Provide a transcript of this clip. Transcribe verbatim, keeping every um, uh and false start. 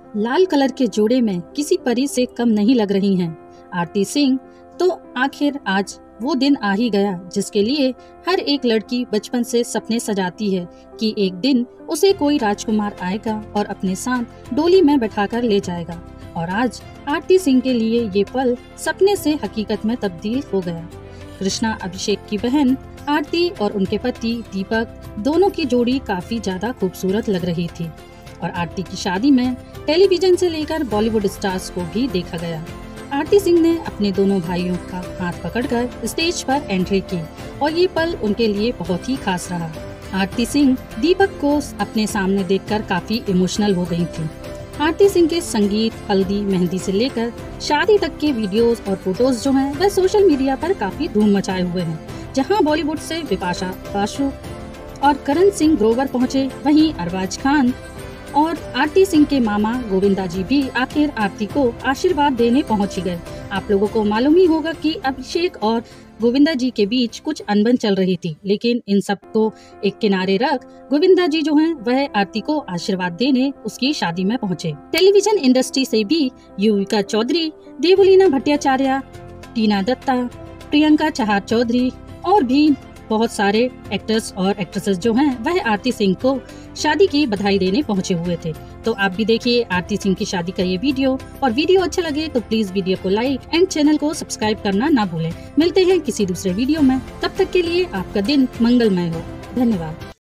लाल colour के जोड़े में किसी परी से कम नहीं लग रही हैं आरती सिंह। तो आखिर आज वो दिन आ ही गया जिसके लिए हर एक लड़की बचपन से सपने सजाती है कि एक दिन उसे कोई राजकुमार आएगा और अपने साथ डोली में बैठाकर ले जाएगा। और आज आरती सिंह के लिए ये पल सपने से हकीकत में तब्दील हो गया। कृष्णा अभिषेक की बहन आरती और उनके पति दीपक दोनों की जोड़ी काफी ज्यादा खूबसूरत लग रही थी और आरती की शादी में टेलीविजन से लेकर बॉलीवुड स्टार्स को भी देखा गया। आरती सिंह ने अपने दोनों भाइयों का हाथ पकड़कर स्टेज पर एंट्री की और ये पल उनके लिए बहुत ही खास रहा। आरती सिंह दीपक को अपने सामने देखकर काफी इमोशनल हो गई थी। आरती सिंह के संगीत, हल्दी, मेहंदी से लेकर शादी तक के वीडियोस और फोटोज जो हैं वह सोशल मीडिया पर काफी धूम मचाए हुए हैं। जहां बॉलीवुड से बिपाशा बासु और करण सिंह ग्रोवर पहुंचे, वहीं अरबाज खान और आरती सिंह के मामा गोविंदा जी भी आखिर आरती को आशीर्वाद देने पहुंच ही गए। आप लोगों को मालूम ही होगा कि अभिषेक और गोविंदा जी के बीच कुछ अनबन चल रही थी, लेकिन इन सब को एक किनारे रख गोविंदा जी जो हैं वह आरती को आशीर्वाद देने उसकी शादी में पहुंचे। टेलीविजन इंडस्ट्री से भी युविका चौधरी, देवलीना भट्टाचार्य, टीना दत्ता, प्रियंका चहार चौधरी और भी बहुत सारे एक्टर्स और एक्ट्रेसेस जो हैं वह आरती सिंह को शादी की बधाई देने पहुंचे हुए थे। तो आप भी देखिए आरती सिंह की शादी का ये वीडियो, और वीडियो अच्छा लगे तो प्लीज वीडियो को लाइक एंड चैनल को सब्सक्राइब करना ना भूलें। मिलते हैं किसी दूसरे वीडियो में, तब तक के लिए आपका दिन मंगलमय हो। धन्यवाद।